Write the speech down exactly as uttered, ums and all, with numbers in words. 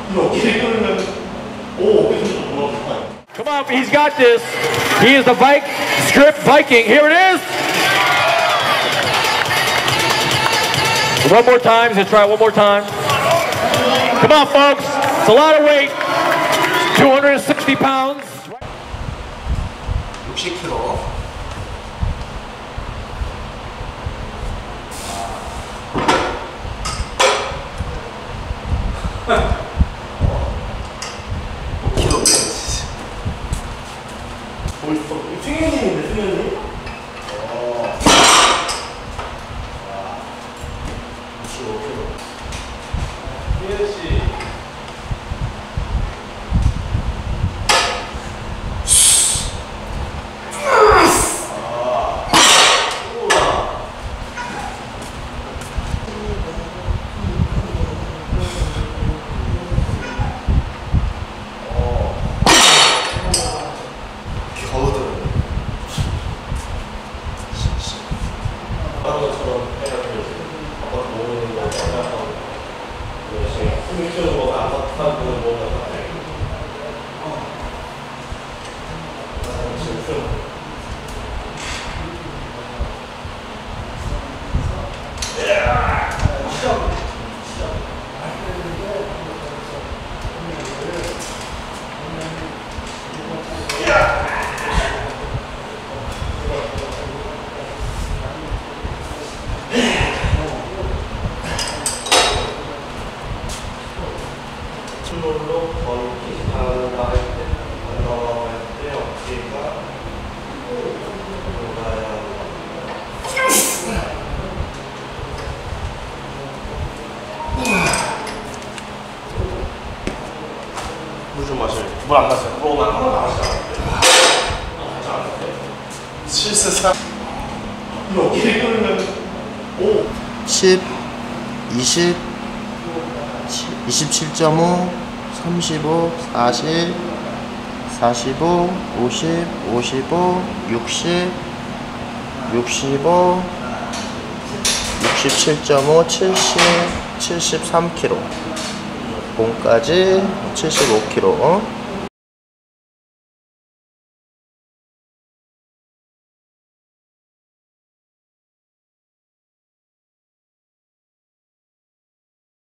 Come on, he's got this. He is the Viking, script Viking. Here it is. One more time. He's gonna try it one more time. Come on, folks. It's a lot of weight. two hundred sixty pounds. 육십 킬로그램. 승현님인데, 승현님? 어. 육십오 킬로그램. 승현씨. 물 좀 마셔요. 물 안 마셔요. 물만 하나 마시지 않았어요? 칠십삼. 이거 어떻게 끓으면 오. 십, 이십, 이십칠 점 오, 삼십오, 사십, 사십오, 오십, 오십오, 육십, 육십오, 육십칠 점 오, 칠십, 칠십삼 킬로그램. 봉까지 칠십오 킬로그램.